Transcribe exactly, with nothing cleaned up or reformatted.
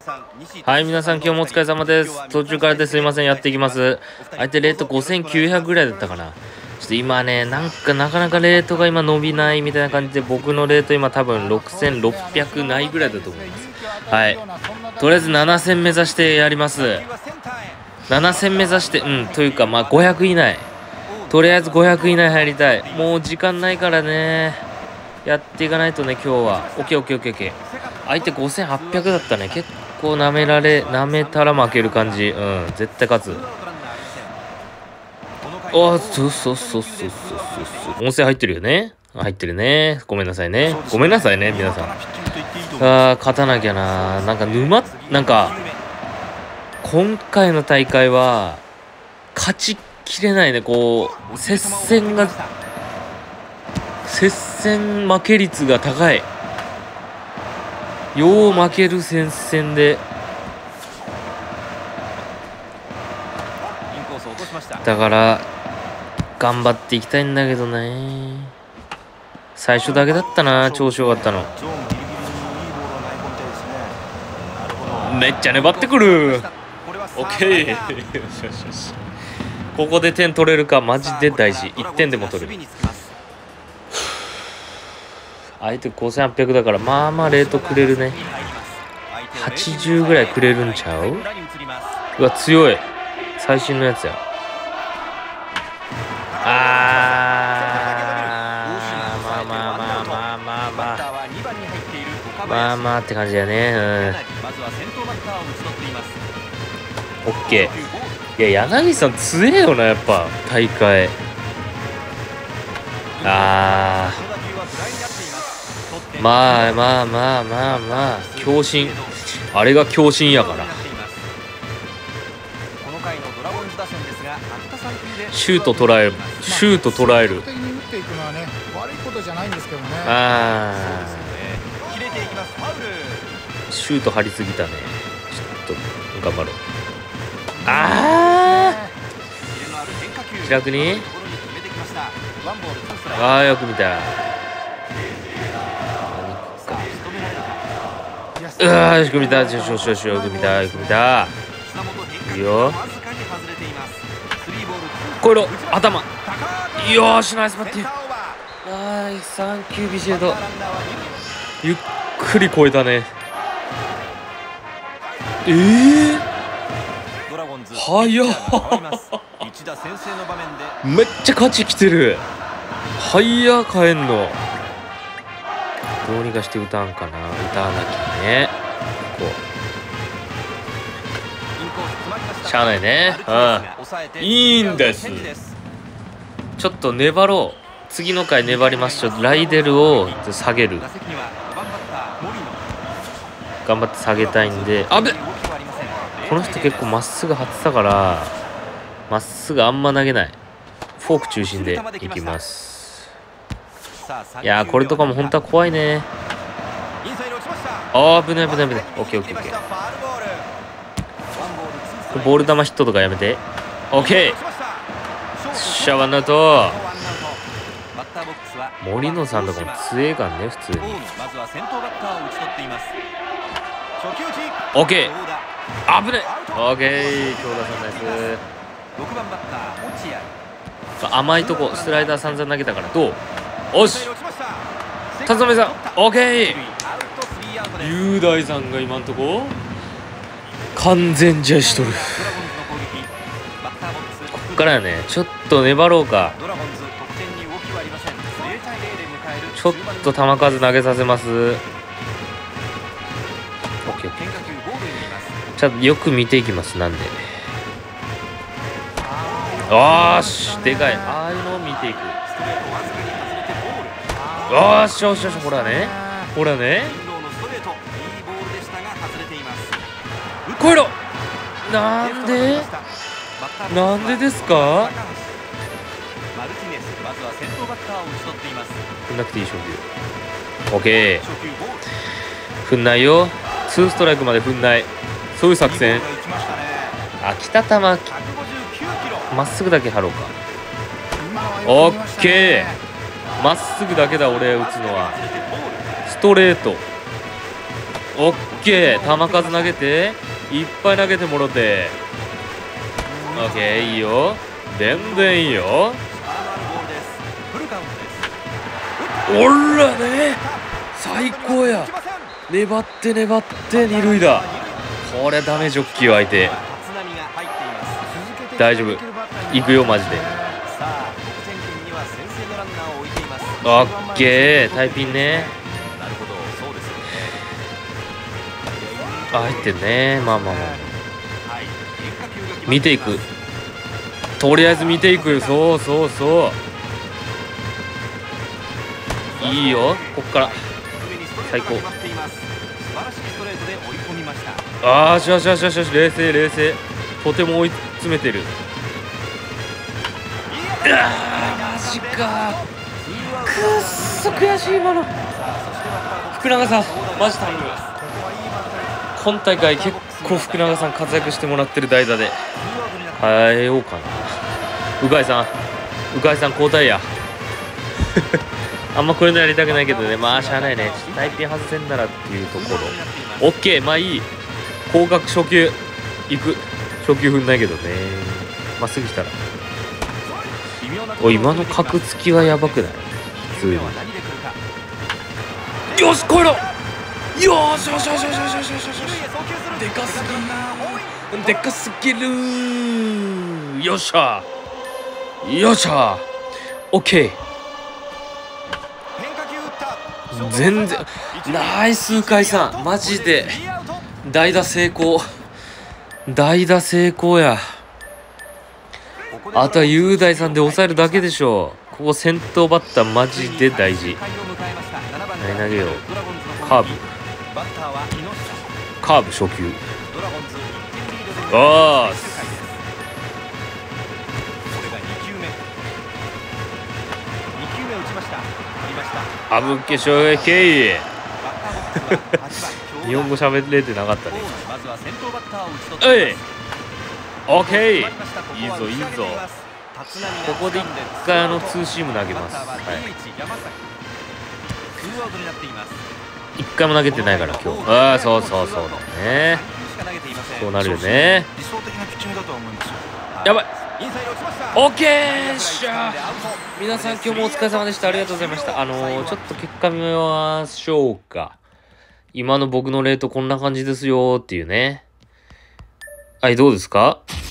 はい、皆さん今日もお疲れ様です。途中からですいません、やっていきます。相手レートごせんきゅうひゃくぐらいだったかな。ちょっと今ね、なんかなかなかレートが今伸びないみたいな感じで、僕のレート今多分ろくせんろっぴゃくないぐらいだと思います。はい。とりあえずななせん目指してやります。ななせん目指して、うん、というかまあごひゃく以内。とりあえずごひゃく以内入りたい。もう時間ないからね。やっていかないとね、今日は。オッケーオッケーオッケーオッケー。相手ごせんはっぴゃくだったね。結構舐められ、舐めたら負ける感じ。うん、絶対勝つ。あ、そうそうそうそうそうそうそう。音声入ってるよね。入ってるね。ごめんなさいね。ごめんなさいね、皆さん。あー、勝たなきゃな。なんか沼、なんか、今回の大会は、勝ちきれないね。こう、接戦が、接戦負け率が高い。よう負ける戦線で。だから、頑張っていきたいんだけどね。最初だけだったな、調子よかったの。めっちゃ粘ってくる。オッケー。よしよしよし。ここで点取れるか、マジで大事。いってんでも取れる。相手ごせんはっぴゃくだから、まあまあレートくれるね。はちじゅうぐらいくれるんちゃう？うわ、強い。最新のやつや。あー、まあまあまあまあまあまあ。まあまあって感じだよね。うん。オッケー。いや、柳さん強えよな、やっぱ、大会。あー。まあまあまあまあまあ、強振。あれが強振やから。シュート捉える。シュート捉える。ああ。シュート張りすぎたね。ちょっと頑張ろう。ああ。気楽に。ああ、よく見た。うわー、よく見た。よしよしよし、よく見た。よく見た。いいよ。これ頭。よーし、ナイスバッティング。ナイスサンキュービシエド。ゆっくり超えたね。えー、早っ。めっちゃ勝ちきてる。早っ、帰んの。どうにかして歌うんかな。歌わなきゃね。こうしゃあないね。うん、いいんです。ちょっと粘ろう。次の回粘ります。ちょっとライデルを下げる。頑張って下げたいんで。あべっ、この人結構まっすぐ張ってたからまっすぐあんま投げない。フォーク中心でいきます。いやー、これとかも本当は怖いね。あー、危ない危ない危ない。オッケーオッケーオッケー。ボール球ヒットとかやめて。オッケー。シャワーナウト。森野さんとかも強えからね、普通に。オッケー。危ない。オッケー。京田さんナイス。甘いとこスライダー散々投げたからどう？おし。辰巳さん、オッケー。雄大さんが今んとこ完全試合しとる。こっからやね。ちょっと粘ろうか。ちょっと球数投げさせます。オッケーオッケー。ちょっとよく見ていきます。なんで。よーし、でかい。ああいうのを見ていく。よーしよしよし、ほらね。ほらね。こえろ。なんでなんでですか。振んなくていい勝負。オッケー。振んないよ。ツーストライクまで振んない。そういう作戦。あ、北玉まっすぐだけ張ろうか。オッケー。まっすぐだけだ俺打つのは。ストレート。オッケー、球数投げていっぱい投げてもろて、オッケー、いいよ、全然いいよ。おらね、最高や。粘って粘って二塁だ。これダメージ大きいよ相手。大丈夫、行くよマジで。オッケー、タイピンね。あ、入ってんね。まあまあまあ、見ていく、とりあえず見ていくよ。そうそうそう、いいよ、こっから最高。ああ、しよしよしよしよし、冷静冷静、とても追い詰めてる。うわー、マジか、くっそ悔しい今の。福永さんマジ頼む。今大会結構福永さん活躍してもらってる代打で変えようかな。鵜飼さん、鵜飼さん交代や。あんまこういうのやりたくないけどね、まあしゃあないね。タイピン外せんならっていうところ。オッケー、まあいい。広角初球いく。初球踏んないけどね、まっすぐ来たら。おい、今の角突きはやばくない？普通に。よし、超えろ。よしよしよしよしよしよしよしよし。でかすぎる、でかすぎる。よっしゃよっしゃ、オッケー。全然ナイス鵜飼さん、マジで代打成功、代打成功や。あとは雄大さんで抑えるだけでしょ。ここ先頭バッターマジで大事。何投げよう。カーブ、カーブ初球。あーあぶっけ衝撃。日本語喋れてなかったね。えい、オッケー、いいぞいいぞ。ここで一回あのツーシーム投げます。はい、一回も投げてないから今日。ああ、そうそうそうだね、そうなるよね。やばい、オッケーっしゃ。皆さん今日もお疲れ様でした。ありがとうございました。あのー、ちょっと結果見ましょうか。今の僕のレートこんな感じですよっていうね。はい、どうですか？